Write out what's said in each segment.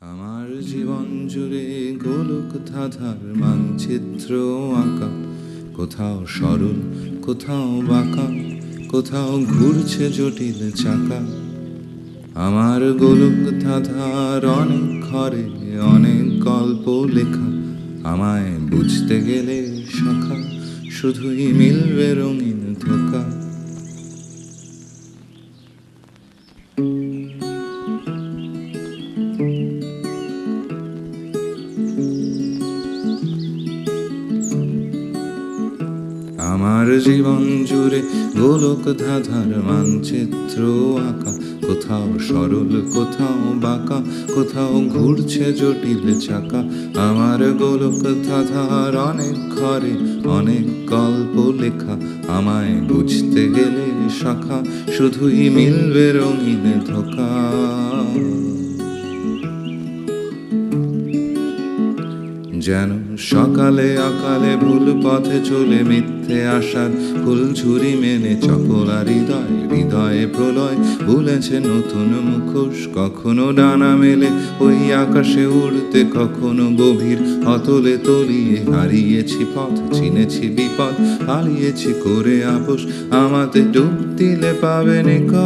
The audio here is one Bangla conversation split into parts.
আমার জীবন জুড়ে গোলক ধাঁধার মানচিত্র আঁকা, কোথাও সরল কোথাও বাঁকা, কোথাও ঘুরছে জটিল চাকা। আমার গোলক ধাঁধার অনেক ঘরে অনেক গল্প লেখা, আমায় বুঝতে গেলে শাখা শুধুই মিলবে রঙিন ধোকা। আমার জীবন জুড়ে গোলক ধাঁধার মানচিত্র আঁকা, কোথাও সরল কোথাও বাঁকা, কোথাও ঘুরছে জটিল চাকা। আমার গোলক ধাঁধার অনেক ঘরে অনেক গল্প লেখা, আমায় বুঝতে গেলে শাখা শুধুই মিলবে রঙিন ধোকা। যেন সকালে আকালে ভুল পথে চলে মিথ্যে আশার ফুল ঝুরি মেনে চপলা হৃদয় হৃদয়ে প্রলয় ভুলেছে নতুন মুখোশ। কখনো ডানা মেলে ওই আকাশে উড়তে, কখনো গভীর অতলে তলিয়ে হারিয়েছি পথ, চিনেছি বিপদ, পালিয়েছি করে আপোষ। আমাতে ডুব দিলে পাবে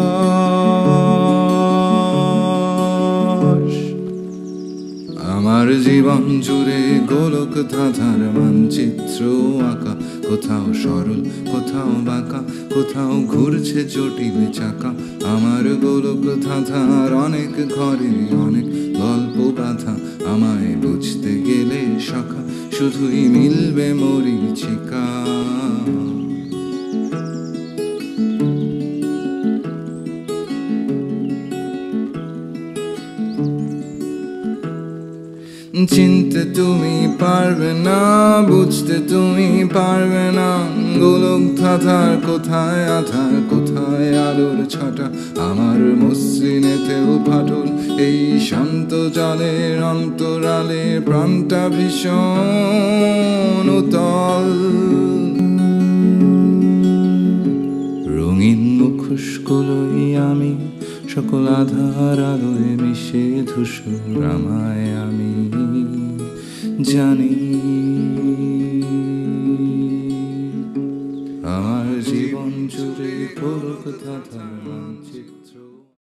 নিকশ। আমার জীবন জুড়ে গোলক ধাঁধার মানচিত্র আঁকা, কোথাও সরল কোথাও বাঁকা, কোথাও ঘুরছে জটিল চাকা। আমার গোলক ধাঁধার অনেক ঘরে অনেক গল্প বাঁধা, আমায় বুঝতে গেলে শাখা শুধুই মিলবে মরীচিকা। চিনতে তুমি পারবে না, বুঝতে তুমি পারবে না, গোলক ধাঁধার কোথায় আধার কোথায় আলোর ছটা। আমার মসৃণেতেও ফাটল, এই শান্ত জলের অন্তরালে প্রাণটা ভীষণ উতল। রঙিন মুখোশগুলোই আমি, সকল আধার আলোয় মিশে ধূসর আমায় আমি জানি।